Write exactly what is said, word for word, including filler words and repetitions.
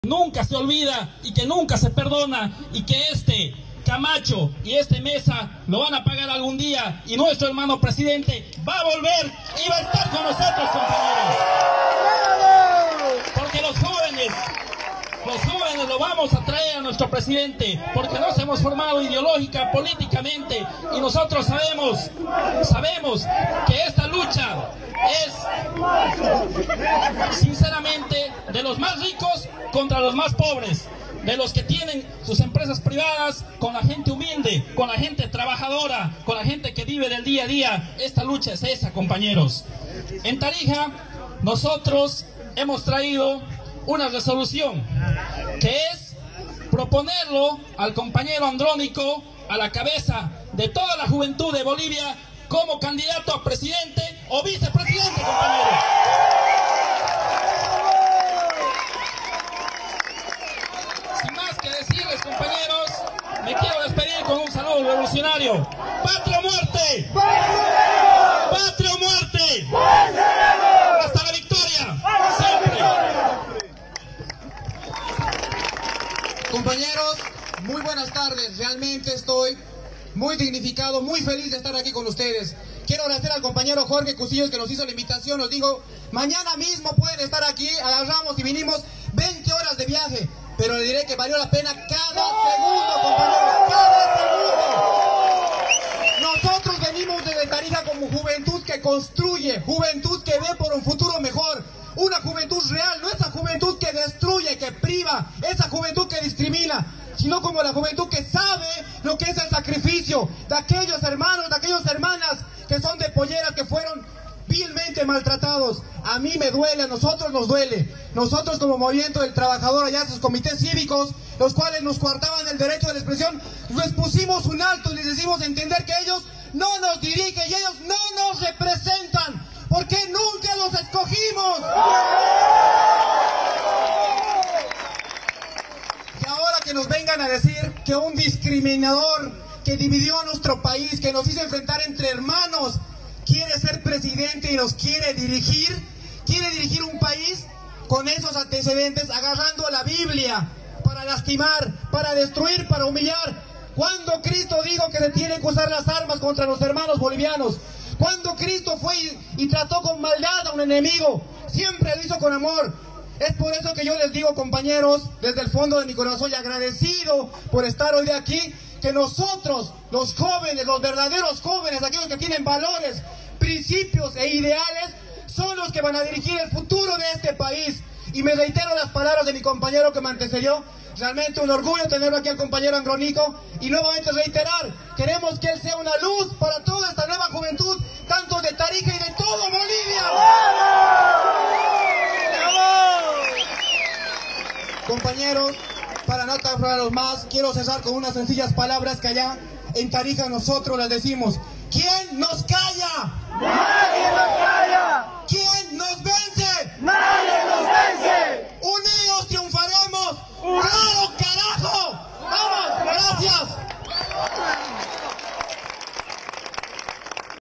Nunca se olvida y que nunca se perdona, y que este Camacho y este Mesa lo van a pagar algún día, y nuestro hermano presidente va a volver y va a estar con nosotros, compañeros. Porque los jóvenes, los jóvenes lo vamos a traer a nuestro presidente, porque nos hemos formado ideológica, políticamente, y nosotros sabemos, sabemos que esta lucha es sinceramente de los más ricos contra los más pobres, de los que tienen sus empresas privadas con la gente humilde, con la gente trabajadora, con la gente que vive del día a día. Esta lucha es esa, compañeros. En Tarija nosotros hemos traído una resolución que es proponerlo al compañero Andrónico a la cabeza de toda la juventud de Bolivia como candidato a presidente o vicepresidente, compañeros. Sin más que decirles, compañeros, me quiero despedir con un saludo revolucionario. ¡Patria o muerte! ¡Patria o muerte! ¡Hasta la victoria! ¡Siempre! Compañeros, muy buenas tardes. Realmente estoy muy dignificado, muy feliz de estar aquí con ustedes. Quiero agradecer al compañero Jorge Cusillos que nos hizo la invitación. Nos dijo, mañana mismo pueden estar aquí. Agarramos y vinimos veinte horas de viaje. Pero le diré que valió la pena cada segundo, compañeros, cada segundo. Nosotros venimos desde Tarija como juventud que construye, juventud que ve por un futuro mejor. Una juventud real, no esa juventud que destruye, que priva, esa juventud que discrimina, sino como la juventud que sabe lo que es el sacrificio de aquellos hermanos, de aquellas hermanas que son de polleras, que fueron vilmente maltratados. A mí me duele, a nosotros nos duele. Nosotros como Movimiento del Trabajador, allá sus comités cívicos, los cuales nos coartaban el derecho de la expresión, les pusimos un alto y les decimos entender que ellos no nos dirigen y ellos no nos representan, porque nunca los escogimos. Y ahora que nos vengan a decir que un discriminador que dividió a nuestro país, que nos hizo enfrentar entre hermanos, quiere ser presidente y nos quiere dirigir, quiere dirigir un país con esos antecedentes, agarrando a la Biblia para lastimar, para destruir, para humillar. Cuando Cristo dijo que se tienen que usar las armas contra los hermanos bolivianos, cuando Cristo fue y, y trató con maldad a un enemigo, siempre lo hizo con amor. Es por eso que yo les digo, compañeros, desde el fondo de mi corazón y agradecido por estar hoy de aquí, que nosotros, los jóvenes, los verdaderos jóvenes, aquellos que tienen valores, principios e ideales, son los que van a dirigir el futuro de este país. Y me reitero las palabras de mi compañero que me antecedió. Realmente un orgullo tenerlo aquí al compañero Andrónico. Y nuevamente reiterar, queremos que él sea una luz para toda esta nueva juventud, tanto de Tarija y de todo Bolivia. Compañeros, para no atarlos más, quiero cesar con unas sencillas palabras que allá en Tarija nosotros las decimos. ¿Quién nos calla? ¡Nadie nos calla!